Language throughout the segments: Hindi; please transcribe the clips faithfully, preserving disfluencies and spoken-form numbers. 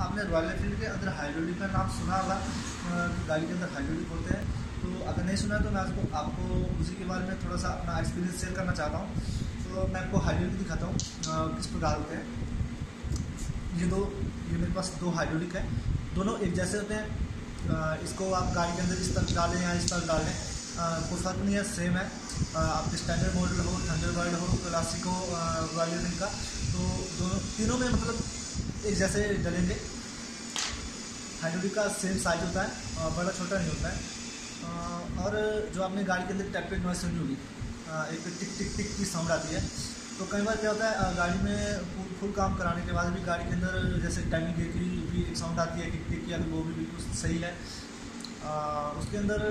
आपने रॉयल एनफील्ड के अंदर हाइड्रोलिक का नाम सुना होगा, गाड़ी के अंदर हाइड्रोलिक बोलते हैं। तो अगर नहीं सुना तो मैं आपको आपको उसी के बारे में थोड़ा सा अपना एक्सपीरियंस शेयर करना चाहता हूँ। तो मैं आपको हाइड्रोलिक दिखाता हूँ किस प्रकार होते हैं। ये दो ये मेरे पास दो हाइड्रोलिक है, दोनों एक जैसे होते हैं। इसको आप गाड़ी के अंदर इस तरह डालें या इस तरह डालें, कोई फर्क नहीं है, सेम है। आपके स्टैंडर्ड मॉडल हो, थंडरबर्ड हो, क्लासिक हो, रॉयल एनफील्ड का, तो दोनों तीनों में मतलब एक जैसे डलेंगे। हाइड्रोलिक का सेम साइज होता है, बड़ा छोटा नहीं होता है। और जो आपने गाड़ी के अंदर टैप नॉइस सुनी होगी, एक टिक टिक टिक की साउंड आती है। तो कई बार क्या होता है, गाड़ी में फुल काम कराने के बाद भी गाड़ी के अंदर जैसे टाइमिंग गेयर की भी एक साउंड आती है टिक टिक की, अगर वो भी बिल्कुल सही है। उसके अंदर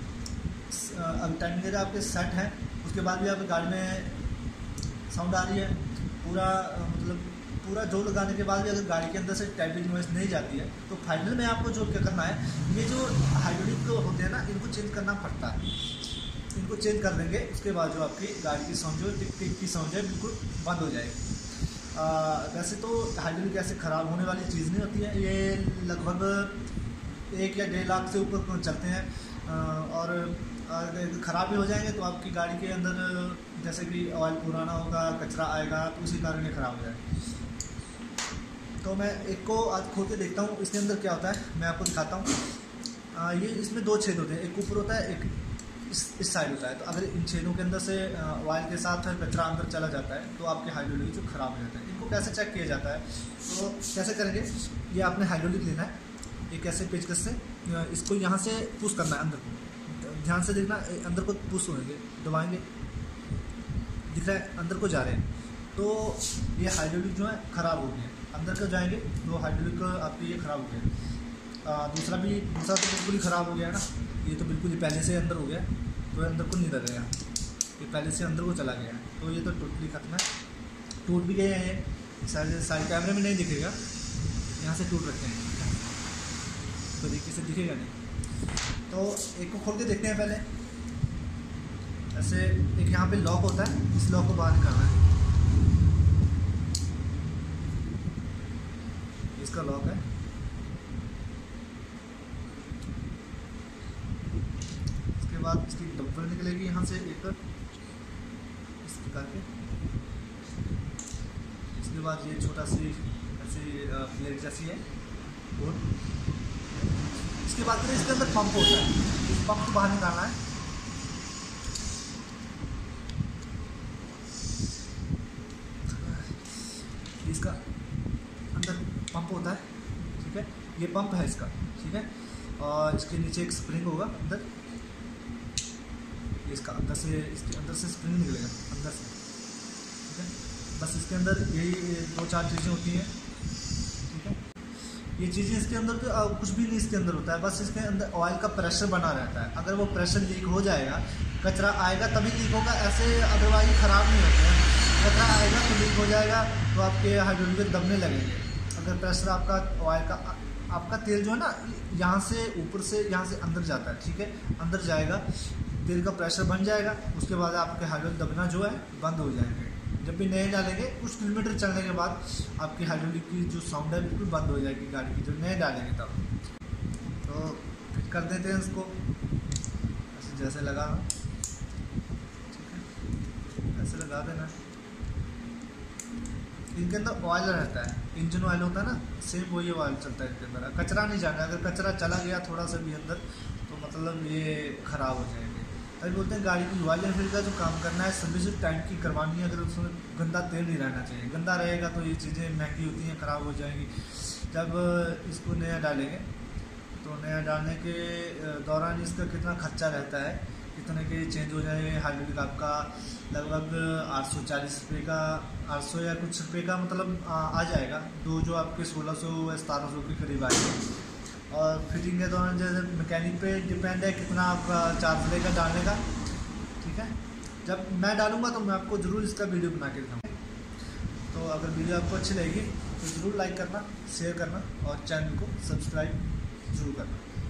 अगर टाइमिंग गेयर आपके सेट है, उसके बाद भी आपकी गाड़ी में साउंड आ रही है, पूरा मतलब पूरा जोर लगाने के बाद भी अगर गाड़ी के अंदर से टैपिंग नॉइस नहीं जाती है, तो फाइनल में आपको जो क्या करना है, ये जो हाइड्रोलिक होते हैं ना, इनको चेंज करना पड़ता है। इनको चेंज कर देंगे, उसके बाद जो आपकी गाड़ी की साउंड जो टिक टिक की साउंड है बिल्कुल बंद हो जाएगी। वैसे तो हाइड्रोलिक ऐसे ख़राब होने वाली चीज़ नहीं होती है, ये लगभग एक या डेढ़ लाख से ऊपर चलते हैं। आ, और अगर ख़राब भी हो जाएंगे तो आपकी गाड़ी के अंदर जैसे कि ऑयल पुराना होगा, कचरा आएगा, तो उसी कारण ये ख़राब हो जाएगा। तो मैं एक को आज खोल के देखता हूँ इसके अंदर क्या होता है, मैं आपको दिखाता हूँ। ये इसमें दो छेद होते हैं, एक ऊपर होता है, एक इस इस साइड होता है। तो अगर इन छेदों के अंदर से ऑयल के साथ कचरा अंदर चला जाता है तो आपके हाइड्रोलिक जो ख़राब हो जाता है। इनको कैसे चेक किया जाता है, तो कैसे करेंगे, ये आपने हाइड्रोलिक लेना है, एक ऐसे पेचकस से इसको यहाँ से पुश करना है अंदर को, ध्यान से देखना, अंदर को पुश होंगे, दबाएंगे, दिख रहा है अंदर को जा रहे हैं। तो ये हाइड्रोलिक जो है ख़राब हो गया, अंदर को जाएंगे तो हाइड्रोलिक आपकी ये ख़राब हो गया। दूसरा भी दूसरा तो बिल्कुल ही ख़राब हो गया है ना, ये तो बिल्कुल ही पहले से अंदर हो गया, तो अंदर को नहीं लगेगा, ये पहले से अंदर को चला गया, तो ये तो टोटली खत्म है। टूट भी गए हैं, साइड साइड कैमरे में नहीं दिखेगा, यहाँ से टूट रखे हैं, तो तरीके से दिखेगा नहीं। तो एक को खोल के देखते हैं पहले। ऐसे एक यहाँ पे लॉक होता है, इस लॉक को बाहर निकालना है, इसका लॉक है। इसके बाद इसकी डब्बल निकलेगी यहाँ से एक इस प्रकार के। इसके बाद ये छोटा सी ऐसी प्लेट जैसी है, और इसके बाद फिर इसके अंदर पंप होता है, इस पंप को बाहर निकालना है। इसका अंदर पंप होता है, ठीक है, ये पंप है इसका, ठीक है। और इसके नीचे एक स्प्रिंग होगा अंदर, इसका अंदर से इसके अंदर से स्प्रिंग निकलेगा अंदर से, ठीक है। बस इसके अंदर यही दो चार चीज़ें होती हैं, ठीक है। ये चीज़ें इसके अंदर तो कुछ भी नहीं इसके अंदर होता है, बस इसके अंदर ऑयल का प्रेशर बना रहता है। अगर वो प्रेशर लीक हो जाएगा, कचरा आएगा तभी लीक होगा, ऐसे अदरवाइज ख़राब नहीं होते हैं। कचरा आएगा तो लीक हो जाएगा, तो आपके हाइड्रोलिक दबने लगेंगे। अगर प्रेशर आपका ऑयल का आपका तेल जो है ना, यहाँ से ऊपर से यहाँ से अंदर जाता है, ठीक है, अंदर जाएगा, तेल का प्रेशर बन जाएगा, उसके बाद आपके हाइड्रोलिक दबना जो है बंद हो जाएंगे। जब भी नए डालेंगे, कुछ किलोमीटर चलने के बाद आपकी हाइड्रोलिक की जो साउंड है बिल्कुल बंद हो जाएगी गाड़ी की, जो नए डालेंगे तब। तो फिट कर देते हैं इसको, ऐसे जैसे लगा, ठीक है, ऐसे लगा देना। इनके अंदर ऑयल रहता है, इंजन ऑयल होता है ना, सेम वही ऑयल चलता है इनके अंदर। कचरा नहीं जाना, अगर कचरा चला गया थोड़ा सा भी अंदर, तो मतलब ये ख़राब हो जाएंगे। अभी बोलते हैं गाड़ी की रॉयल एनफील्ड का जो काम करना है, सर्विस टाइम की करवानी है, अगर उसमें गंदा तेल नहीं रहना चाहिए। गंदा रहेगा तो ये चीज़ें महंगी होती हैं, ख़राब हो जाएंगी। जब इसको नया डालेंगे तो नया डालने के दौरान इसका कितना खर्चा रहता है, कितने के चेंज हो जाएंगे। हाइड्रोलिक आपका लगभग आठ सौ चालीस रुपये का, आठ सौ या कुछ रुपये का मतलब आ, आ जाएगा। दो जो आपके सोलह सौ या सतारह सौ के करीब आएंगे। और फिटिंग के दौरान जैसे मैकेनिक पे डिपेंड है कितना आपका चार्ज लेगा डालने का, ठीक है। जब मैं डालूंगा तो मैं आपको ज़रूर इसका वीडियो बना के दिखाऊंगा। तो अगर वीडियो आपको अच्छी लगेगी तो ज़रूर लाइक करना, शेयर करना और चैनल को सब्सक्राइब ज़रूर करना।